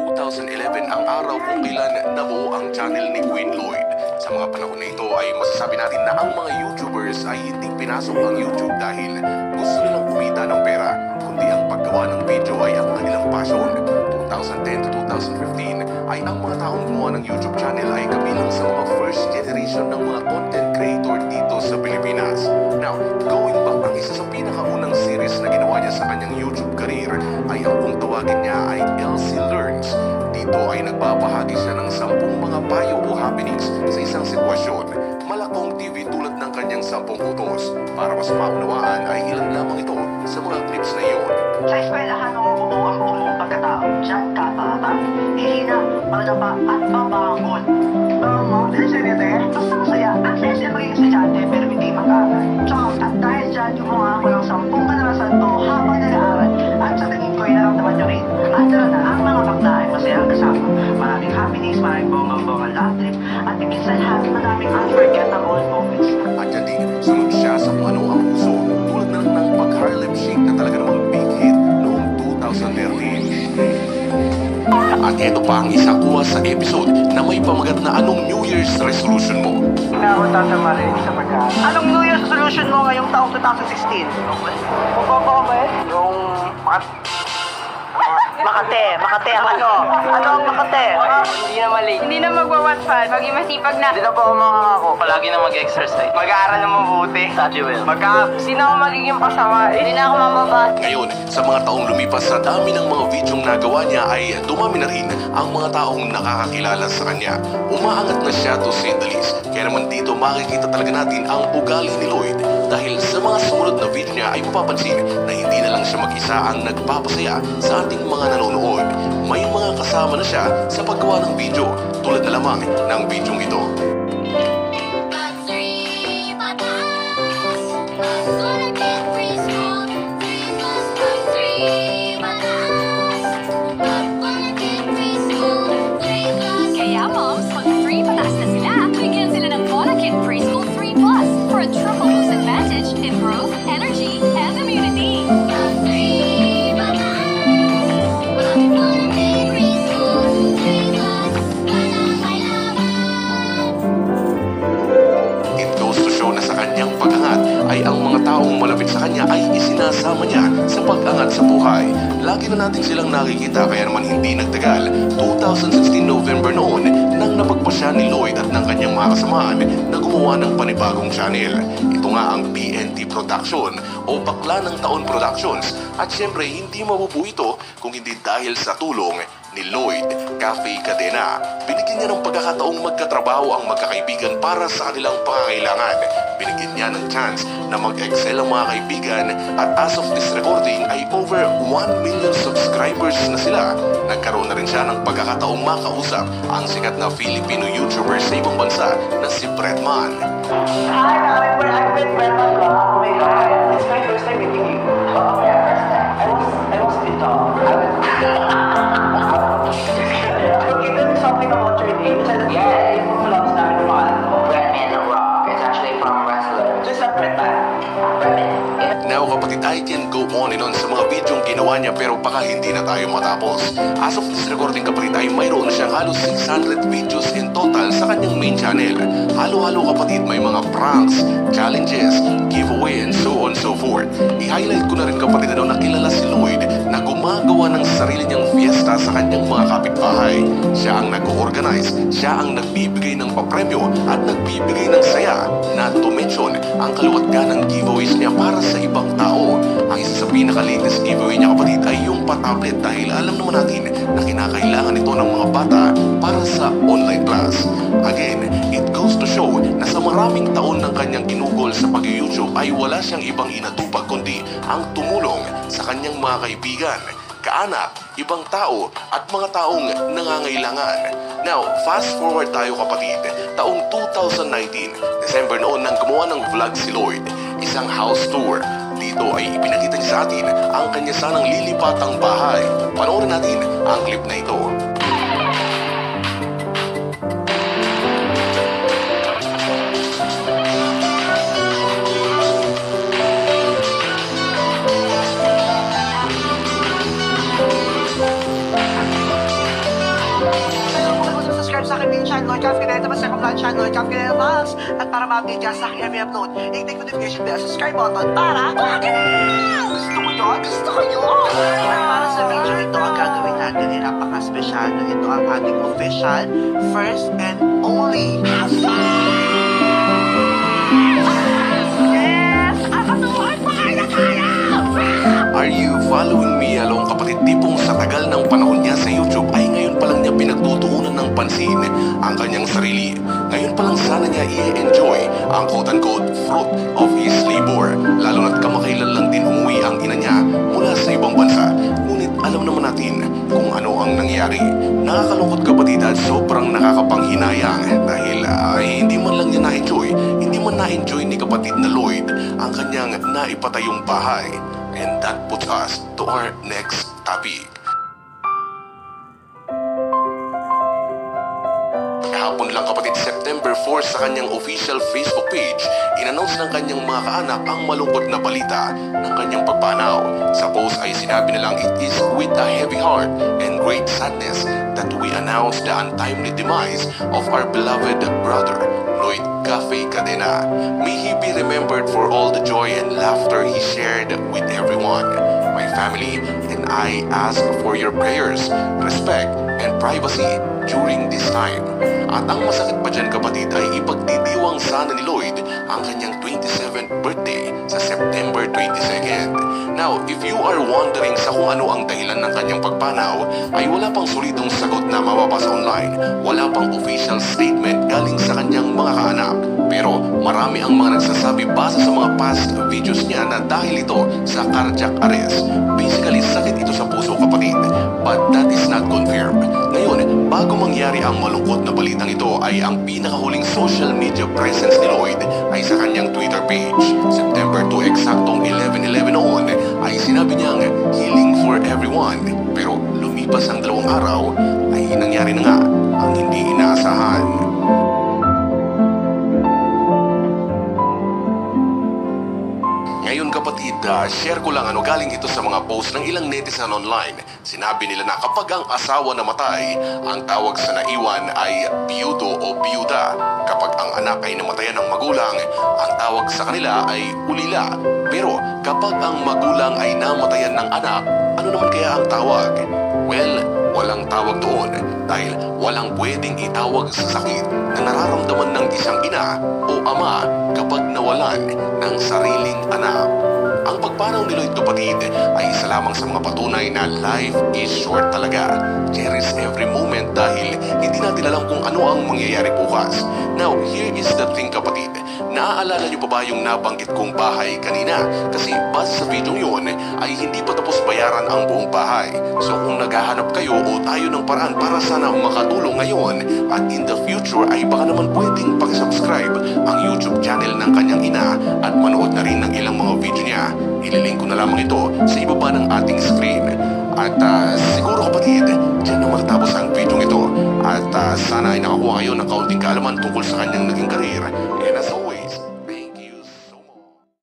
2011 ang araw kung kailan nabuo ang channel ni Queen Lloyd. Sa mga panahon na ito ay masasabi natin na ang mga YouTubers ay hindi pinasok ang YouTube dahil gusto nilang kumita ng pera, kundi ang paggawa ng video ay ang kanilang passion. 2010 to 2015 ay ang mga taong gumawa ng YouTube channel ay kabilang sa mga first generation ng mga content creator dito sa Pilipinas. Now, going back, ang isa sa pinakaunang series na ginawa niya sa kanyang YouTube career ay ang kung tawagin niya ay LC Learns. Dito ay nagbabahagi siya ng 10 mga payo o happenings sa isang sitwasyon. Malakong TV tulad ng kanyang 10 utos. Para mas maunawaan ay ilan lamang ito sa mga clips na iyon. Sa eskwelahan ng buo ang buong pagkatao, diyan ka bata, hihina, madapa at babangon. Seryoso eh? Basta masaya, ang saya maging estudyante pero hindi mag-aral. At dahil dyan, gumawa ako ng 10 kadalasan to habang nag-aaral. At sa tingin ko, inaramdaman nyo rin. At na ang mga bakla ay masayang kasama. Maraming happenings, maraming bongang-bongang love trip, at higit sa lahat, maraming unforgettable moments. At yan din, sunod siya sa kung ano ang uso. Tulad na lang ng pag-Harlem Shake na talaga namang big hit noong 2013. At ito pa ang isang kuha sa episode na may pamagat na anong New Year's resolution mo. Na ako tatamarin sa pagkain. Anong New Year's resolution mo ngayong taong 2016? Magpapakabait? Yung Makate ang ano? Ano ang Makate? Hindi na mali. Hindi na magwa-1-5. Maging masipag na. Hindi na po ako makakako. Palagi na mag-exercise. Mag-aaral na mabuti. Study well. Sino ako magiging pasama? Hindi na ako mamabas. Ngayon, sa mga taong lumipas sa dami ng mga videong nagawa niya ay dumami na rin ang mga taong nakakakilala sa kanya. Umaangat na siya to say the least. Kaya naman dito makikita talaga natin ang ugali ni Lloyd. Dahil sa mga sumunod na video niya ay mapapansin na hindi na lang siya mag-isa ang nagpapasaya sa ating mga nanonood. May mga kasama na siya sa paggawa ng video tulad na lamang ng videong ito. Kaya moms, pag 3 pataas na sila, bigyan sila ng Bola Kid Preschool 3 Plus for a triple boost advantage in growth, energy, and immunity. It goes to show na sa kanyang pag-angat ay ang mga taong malapit sa kanya ay isinasama niya sa pag-angat sa buhay. Lagi na natin silang nakikita kaya naman hindi nagtagal. 2016 November noon nang napagpasya ni Lloyd at ng kanyang mga kasamahan na gumawa ng panibagong channel. Ito nga ang PNT Production o Bakla ng Taon Productions at syempre hindi mabubuo ito kung hindi dahil sa tulong ni Lloyd Cafe Cadena. Binigyan niya ng pagkakataong magkatrabaho ang magkakaibigan para sa kanilang pangangailangan. Binigyan niya ng chance na mag-excel ang mga kaibigan at as of this recording ay over 1 million subscribers na sila. Nagkaroon na rin siya ng pagkakataong makausap ang sikat na Filipino YouTuber sa ibang bansa na si Bretman. Hi, I'm with Bretman Vlog. Oh my God. It's my first time meeting you. Oh, yeah, first time. I was a bit tall. Okay, tell me something about your name. Yeah, yung vlogs namin yung mga Bretman Rock. It's actually from wrestler. Just a Bretman. Now kapatid, I can go on and on sa mga videong ginawa niya pero baka hindi na tayo matapos. As of this recording kapatid ay mayroon na siyang halos 600 videos in total sa kanyang main channel. Halo-halo kapatid, may mga pranks, challenges, giveaway and so on so forth. I-highlight ko na rin kapatid na nakilala si Lloyd na gumagawa ng sarili niyang fiesta sa kanyang mga kapitbahay. Siya ang nag-organize, siya ang nagbibigay ng papremyo at nagbibigay ng saya. Not to mention ang kaluwag-gan ng giveaways niya para sa ibang tao. Ang isa sa pinaka-latest giveaway niya kapatid ay yung pa-tablet dahil alam naman natin na kinakailangan ito ng mga bata para sa online class. Again, it goes to show na sa maraming taon ng kanyang ginugol sa pag-YouTube ay wala siyang ibang inatupag kundi ang tumulong sa kanyang mga kaibigan, kaanak, ibang tao at mga taong nangangailangan. Now, fast forward tayo kapatid. Taong 2019, December noon nang gumawa ng vlog si Lloyd. Isang house tour. Dito ay ipinakita niya sa atin ang kanya sanang lilipatang bahay. Panoorin natin ang clip na ito. Subscribe sa aking channel, Lord Jeff Pineda, mas sa mga channel, Lord Jeff Pineda Vlogs. At para ma-update dyan sa aking every upload, i-click notification bell, subscribe button para gusto ko yun, gusto ko yun. At para sa video ito, ang gagawin natin ay napaka-special. Ito ang ating official, first and only Yes! Akatuhan pa kayo tayo! Are you following me along, kapatid? Tipong sa tagal ng panahon niya sa YouTube ay ngayon pa lang niya pinagtutuunan ng pansin ang kanyang sarili. Ngayon pa lang sana niya i-enjoy ang quote-unquote fruit of his labor. Lalo na't kamakailan lang din umuwi ang ina niya mula sa ibang bansa. Ngunit alam naman natin kung ano ang nangyari. Nakakalungkot, kapatid, at sobrang nakakapanghinayang dahil hindi man lang niya na-enjoy, hindi man na-enjoy ni kapatid na Lloyd ang kanyang naipatayong bahay. And that puts us to our next topic. Kahapon lang, kapatid, September 4, sa kanyang official Facebook page, in-announce ng kanyang mga kaanak ang malungkot na balita ng kanyang pagpanaw. Sa post ay sinabi nilang, "It is with a heavy heart and great sadness that we announce the untimely demise of our beloved brother, Lloyd Cafe Cadena. May he be remembered for all the joy and laughter he shared with everyone. My family and I ask for your prayers, respect, and privacy during this time." At ang masakit pa dyan, kapatid, ay ipagdidiwang sana ni Lloyd ang kanyang 27th birthday sa September 22nd. Now, if you are wondering sa kung ano ang dahilan ng kanyang pagpanaw, ay wala pang solidong sagot na mababasa online. Wala pang official statement galing sa kanyang mga kaanak. Pero marami ang mga nagsasabi base sa mga past videos niya na dahil ito sa cardiac arrest. Basically, sakit ito sa puso, kapatid. But that is not confirmed. Ngayon, bago mangyari ang malungkot na balitang ito, ay ang pinakahuling social media presence ni Lloyd ay sa kanyang Twitter page. September 2, eksaktong 11:11 noon, ay sinabi niyang healing for everyone. Pero lumipas ang 2 araw, ay nangyari na nga ang hindi inaasahan. Ngayon, kapatid, share ko lang galing ito sa mga post ng ilang netizen online. Sinabi nila na kapag ang asawa namatay, ang tawag sa naiwan ay biyudo o biyuda. Kapag ang anak ay namatayan ng magulang, ang tawag sa kanila ay ulila. Pero kapag ang magulang ay namatayan ng anak, ano naman kaya ang tawag? Well, walang tawag doon dahil walang pwedeng itawag sa sakit na nararamdaman ng isang ina o ama kapag nawalan ng sariling anak. Ang pagpanaw ni Lloyd, kapatid, ay isa lamang sa mga patunay na life is short talaga. Cherish every moment dahil hindi natin alam kung ano ang mangyayari bukas. Now, here is the thing, kapatid. Naaalala niyo pa ba yung nabanggit kong bahay kanina? Kasi base sa video yun, ay hindi pa tapos bayaran ang buong bahay. So kung naghahanap kayo o tayo ng paraan para sana makatulong ngayon at in the future, ay baka naman pwedeng pakisubscribe ang YouTube channel ng kanyang ina at manood na rin ng ilang mga video niya. Ililink ko na lamang ito sa ibaba ng ating screen. At siguro, kapatid, dyan na matatapos ang video ito. At sana ay nakakuha kayo ng kaunting kaalaman tungkol sa kanyang naging karir. And as always,